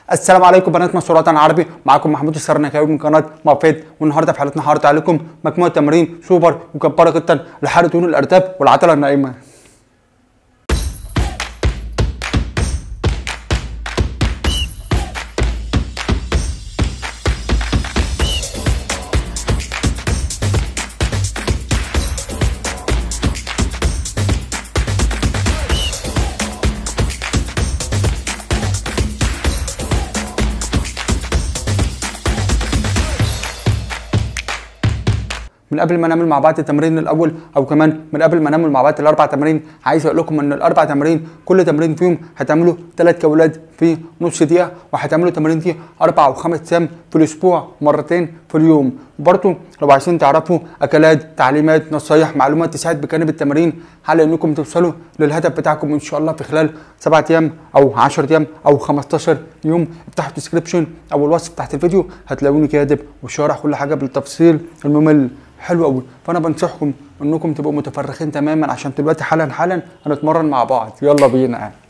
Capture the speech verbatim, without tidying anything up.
السلام عليكم بنات مصر وطن عربي، معاكم محمود السرنكاوي من قناه مافيد. والنهارده في حلقتنا هعرض عليكم مجموعه تمارين سوبر وجباره جدا لحرق دهون الارتاب والعضله الناعمه. من قبل ما نعمل مع بعض التمرين الاول او كمان من قبل ما نعمل مع بعض الاربع تمارين، عايز اقول لكم ان الاربع تمارين كل تمرين فيهم هتعملوا ثلاث جولات في نص دقيقه، وهتعملوا تمارين دي اربع او خمس ايام في الاسبوع مرتين في اليوم. برضو لو عايزين تعرفوا اكلات، تعليمات، نصايح، معلومات تساعد بجانب التمارين على انكم توصلوا للهدف بتاعكم ان شاء الله في خلال سبعة ايام او عشرة ايام او خمستاشر يوم، افتحوا الديسكربشن او الوصف تحت الفيديو هتلاقوني كاتب وشارح كل حاجه بالتفصيل الممل. حلو قوي. فانا بنصحكم انكم تبقوا متفرغين تماما عشان دلوقتي حالا حالا هنتمرن مع بعض. يلا بينا.